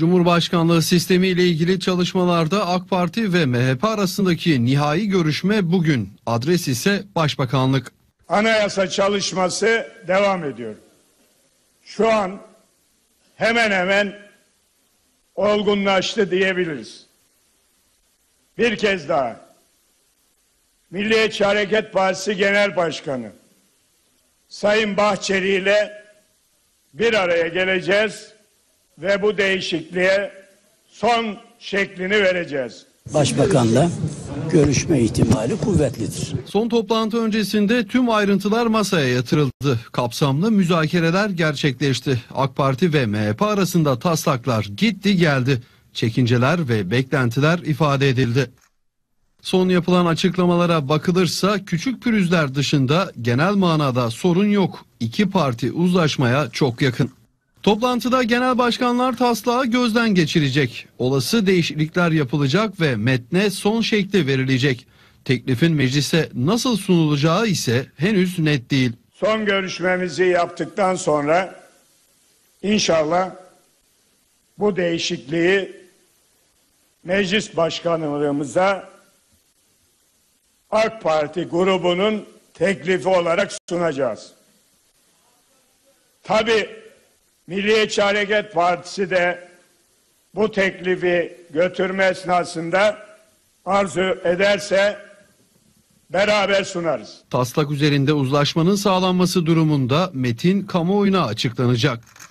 Cumhurbaşkanlığı sistemi ile ilgili çalışmalarda AK Parti ve MHP arasındaki nihai görüşme bugün. Adres ise Başbakanlık. Anayasa çalışması devam ediyor. Şu an hemen hemen olgunlaştı diyebiliriz. Bir kez daha Milliyetçi Hareket Partisi Genel Başkanı Sayın Bahçeli ile bir araya geleceğiz ve bu değişikliğe son şeklini vereceğiz. Başbakanla görüşme ihtimali kuvvetlidir. Son toplantı öncesinde tüm ayrıntılar masaya yatırıldı. Kapsamlı müzakereler gerçekleşti. AK Parti ve MHP arasında taslaklar gitti geldi. Çekinceler ve beklentiler ifade edildi. Son yapılan açıklamalara bakılırsa küçük pürüzler dışında genel manada sorun yok. İki parti uzlaşmaya çok yakın. Toplantıda genel başkanlar taslağı gözden geçirecek. Olası değişiklikler yapılacak ve metne son şekli verilecek. Teklifin meclise nasıl sunulacağı ise henüz net değil. Son görüşmemizi yaptıktan sonra inşallah bu değişikliği meclis başkanlığımıza AK Parti grubunun teklifi olarak sunacağız. Tabii Milliyetçi Hareket Partisi de bu teklifi götürme esnasında arzu ederse beraber sunarız. Taslak üzerinde uzlaşmanın sağlanması durumunda metin kamuoyuna açıklanacak.